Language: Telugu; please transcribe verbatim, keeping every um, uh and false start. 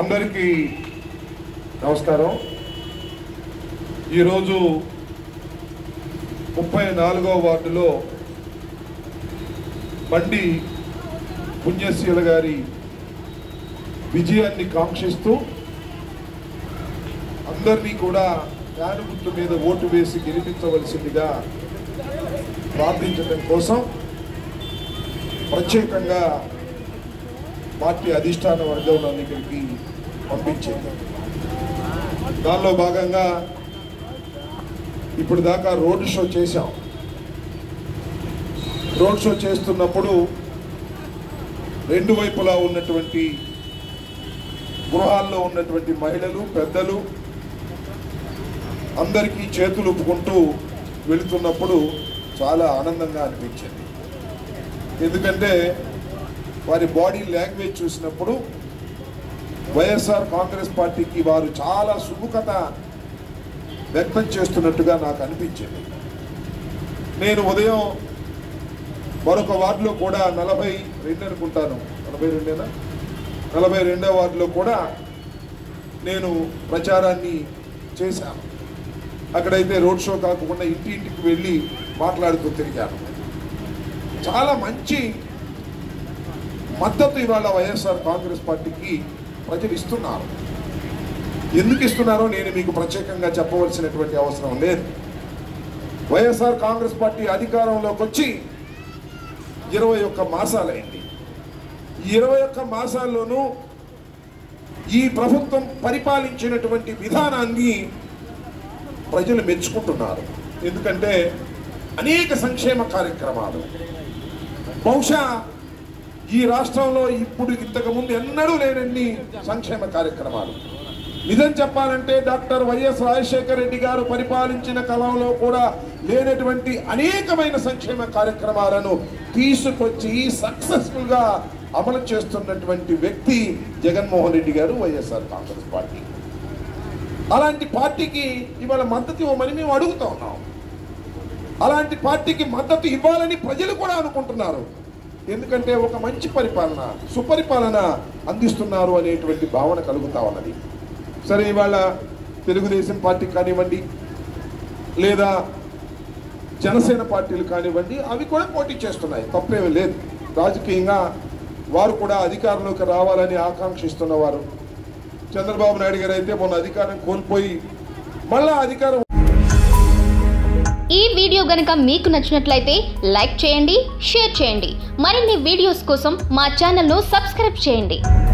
అందరికీ నమస్కారం. ఈరోజు ముప్పై నాలుగవ వార్డులో బండి పుణ్యశీల గారి విజయాన్ని కాంక్షిస్తూ అందరినీ కూడా ఫ్యాన్ గుర్తు మీద ఓటు వేసి గెలిపించవలసిందిగా ప్రార్థించడం కోసం ప్రత్యేకంగా పార్టీ అధిష్టాన వర్గం ఇక్కడికి పంపించింది. దానిలో భాగంగా ఇప్పుడు దాకా రోడ్ షో చేశాం. రోడ్ షో చేస్తున్నప్పుడు రెండు వైపులా ఉన్నటువంటి గృహాల్లో ఉన్నటువంటి మహిళలు, పెద్దలు అందరికీ చేతులు ఊపుకుంటూ వెళుతున్నప్పుడు చాలా ఆనందంగా అనిపించింది. ఎందుకంటే వారి బాడీ లాంగ్వేజ్ చూసినప్పుడు వైఎస్ఆర్ కాంగ్రెస్ పార్టీకి వారు చాలా సుముఖత వ్యక్తం చేస్తున్నట్టుగా నాకు అనిపించింది. నేను ఉదయం మరొక వార్డులో కూడా నలభై రెండు అనుకుంటాను నలభై రెండేనా నలభై రెండో వార్డులో కూడా నేను ప్రచారాన్ని చేశాను. అక్కడైతే రోడ్ షో కాకుండా ఇంటి ఇంటికి వెళ్ళి మాట్లాడుతూ తిరిగాను. చాలా మంచి మద్దతు ఇవాళ వైఎస్ఆర్ కాంగ్రెస్ పార్టీకి ప్రజలు ఇస్తున్నారు. ఎందుకు ఇస్తున్నారో నేను మీకు ప్రత్యేకంగా చెప్పవలసినటువంటి అవసరం లేదు. వైఎస్ఆర్ కాంగ్రెస్ పార్టీ అధికారంలోకి వచ్చి ఇరవై ఒక్క మాసాలైంది. ఈ ఇరవై ఒక్క మాసాల్లోనూ ఈ ప్రభుత్వం పరిపాలించినటువంటి విధానాన్ని ప్రజలు మెచ్చుకుంటున్నారు. ఎందుకంటే అనేక సంక్షేమ కార్యక్రమాలు బహుశా ఈ రాష్ట్రంలో ఇప్పుడు ఇంతకుముందు ఎన్నడూ లేనన్ని సంక్షేమ కార్యక్రమాలు. నిజం చెప్పాలంటే డాక్టర్ వైఎస్ రాజశేఖర రెడ్డి గారు పరిపాలించిన కాలంలో కూడా లేనటువంటి అనేకమైన సంక్షేమ కార్యక్రమాలను తీసుకొచ్చి సక్సెస్ఫుల్గా అమలు చేస్తున్నటువంటి వ్యక్తి జగన్మోహన్ రెడ్డి గారు, వైఎస్ఆర్ కాంగ్రెస్ పార్టీ. అలాంటి పార్టీకి ఇవాళ మద్దతు ఇవ్వమని మేము అడుగుతా ఉన్నాం. అలాంటి పార్టీకి మద్దతు ఇవ్వాలని ప్రజలు కూడా అనుకుంటున్నారు. ఎందుకంటే ఒక మంచి పరిపాలన, సుపరిపాలన అందిస్తున్నారు అనేటువంటి భావన కలుగుతా ఉన్నది. సరే, ఇవాళ తెలుగుదేశం పార్టీ కానివ్వండి, లేదా జనసేన పార్టీలు కానివ్వండి, అవి కూడా పోటీ చేస్తున్నాయి, తప్పేమీ లేదు. రాజకీయంగా వారు కూడా అధికారంలోకి రావాలని ఆకాంక్షిస్తున్నవారు. చంద్రబాబు నాయుడు గారు అయితే మొన్న అధికారం కోల్పోయి మళ్ళా అధికారం. ఈ వీడియో గనుక మీకు నచ్చినట్లయితే లైక్ చేయండి, షేర్ చేయండి. మరిన్ని వీడియోస్ కోసం మా ఛానల్ను సబ్స్క్రైబ్ చేయండి.